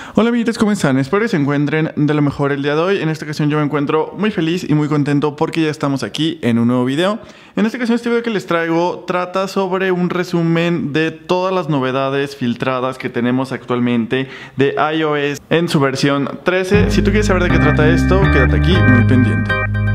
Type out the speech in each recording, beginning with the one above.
Hola amiguitos, ¿cómo están? Espero que se encuentren de lo mejor el día de hoy. En esta ocasión yo me encuentro muy feliz y muy contento porque ya estamos aquí en un nuevo video. En esta ocasión este video que les traigo trata sobre un resumen de todas las novedades filtradas que tenemos actualmente de iOS en su versión 13. Si tú quieres saber de qué trata esto, quédate aquí muy pendiente.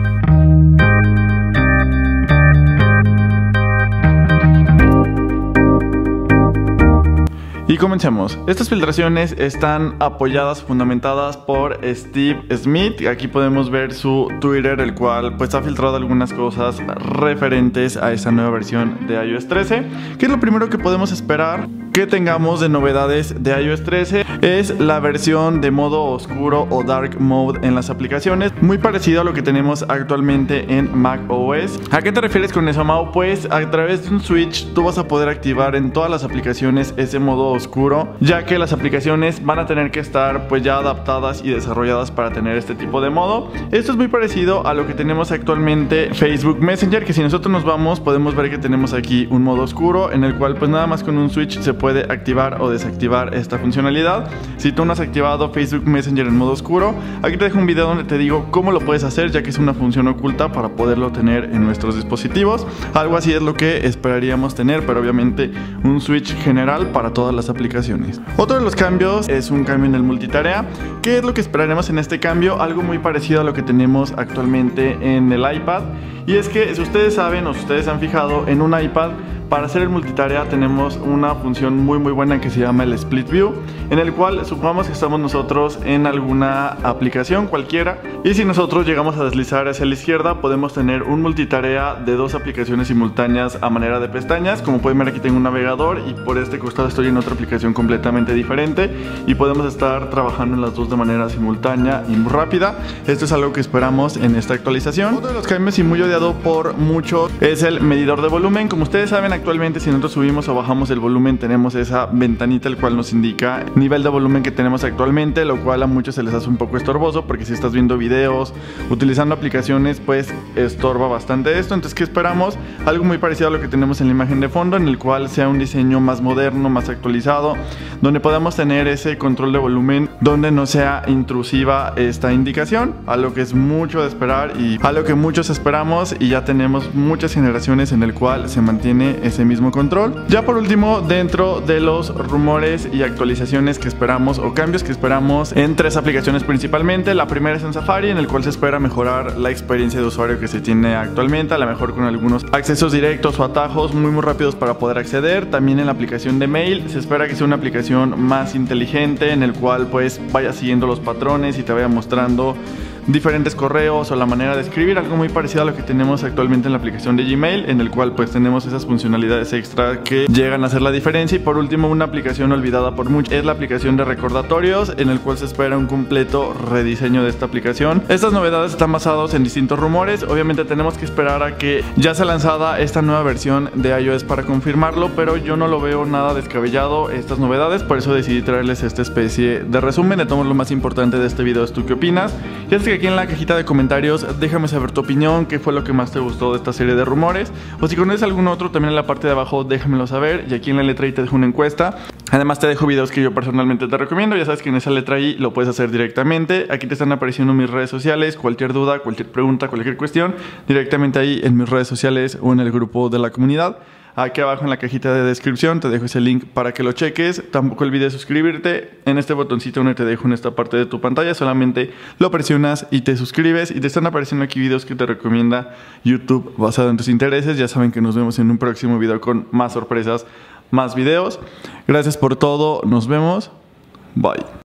Y comencemos. Estas filtraciones están apoyadas, fundamentadas por Steve Smith. Aquí podemos ver su Twitter, el cual pues ha filtrado algunas cosas referentes a esta nueva versión de iOS 13. ¿Qué es lo primero que podemos esperar que tengamos de novedades de iOS 13? Es la versión de modo oscuro o dark mode en las aplicaciones, muy parecido a lo que tenemos actualmente en macOS. ¿A qué te refieres con eso, Mau? Pues a través de un switch tú vas a poder activar en todas las aplicaciones ese modo oscuro, ya que las aplicaciones van a tener que estar pues ya adaptadas y desarrolladas para tener este tipo de modo. Esto es muy parecido a lo que tenemos actualmente Facebook Messenger, que si nosotros nos vamos podemos ver que tenemos aquí un modo oscuro en el cual pues nada más con un switch se puede activar o desactivar esta funcionalidad. Si tú no has activado Facebook Messenger en modo oscuro, aquí te dejo un video donde te digo cómo lo puedes hacer, ya que es una función oculta para poderlo tener en nuestros dispositivos. Algo así es lo que esperaríamos tener, pero obviamente un switch general para todas las aplicaciones. Otro de los cambios es un cambio en el multitarea. ¿Qué es lo que esperaremos en este cambio? Algo muy parecido a lo que tenemos actualmente en el iPad. Y es que si ustedes saben o si ustedes han fijado, en un iPad para hacer el multitarea tenemos una función muy buena que se llama el Split View, en el cual supongamos que estamos nosotros en alguna aplicación cualquiera y si nosotros llegamos a deslizar hacia la izquierda podemos tener un multitarea de dos aplicaciones simultáneas a manera de pestañas. Como pueden ver, aquí tengo un navegador y por este costado estoy en otra aplicación completamente diferente y podemos estar trabajando en las dos de manera simultánea y muy rápida. Esto es algo que esperamos en esta actualización. Otro de los cambios y muy odiado por muchos es el medidor de volumen. Como ustedes saben, actualmente si nosotros subimos o bajamos el volumen tenemos esa ventanita el cual nos indica el nivel de volumen que tenemos actualmente, lo cual a muchos se les hace un poco estorboso porque si estás viendo videos utilizando aplicaciones pues estorba bastante esto. Entonces, ¿qué esperamos? Algo muy parecido a lo que tenemos en la imagen de fondo, en el cual sea un diseño más moderno, más actualizado, donde podamos tener ese control de volumen, donde no sea intrusiva esta indicación, algo que es mucho de esperar y algo que muchos esperamos y ya tenemos muchas generaciones en el cual se mantiene ese mismo control. Ya por último, dentro de los rumores y actualizaciones que esperamos o cambios que esperamos en tres aplicaciones principalmente, la primera es en Safari, en el cual se espera mejorar la experiencia de usuario que se tiene actualmente, a lo mejor con algunos accesos directos o atajos muy rápidos para poder acceder. También en la aplicación de Mail se espera que sea una aplicación más inteligente, en el cual pues vaya siguiendo los patrones y te vaya mostrando diferentes correos o la manera de escribir, algo muy parecido a lo que tenemos actualmente en la aplicación de Gmail, en el cual pues tenemos esas funcionalidades extra que llegan a hacer la diferencia. Y por último, una aplicación olvidada por muchos es la aplicación de recordatorios, en el cual se espera un completo rediseño de esta aplicación. Estas novedades están basadas en distintos rumores. Obviamente tenemos que esperar a que ya sea lanzada esta nueva versión de iOS para confirmarlo, pero yo no lo veo nada descabellado estas novedades, por eso decidí traerles esta especie de resumen de todo lo más importante de este video. ¿Tú qué opinas? Ya sé que aquí en la cajita de comentarios déjame saber tu opinión, qué fue lo que más te gustó de esta serie de rumores, o si conoces algún otro también en la parte de abajo déjamelo saber, y aquí en la letra I te dejo una encuesta. Además te dejo videos que yo personalmente te recomiendo, ya sabes que en esa letra I lo puedes hacer directamente. Aquí te están apareciendo mis redes sociales, cualquier duda, cualquier pregunta, cualquier cuestión, directamente ahí en mis redes sociales o en el grupo de la comunidad. Aquí abajo en la cajita de descripción te dejo ese link para que lo cheques. Tampoco olvides suscribirte en este botoncito donde te dejo en esta parte de tu pantalla. Solamente lo presionas y te suscribes y te están apareciendo aquí videos que te recomienda YouTube basado en tus intereses. Ya saben que nos vemos en un próximo video con más sorpresas, más videos. Gracias por todo, nos vemos, bye.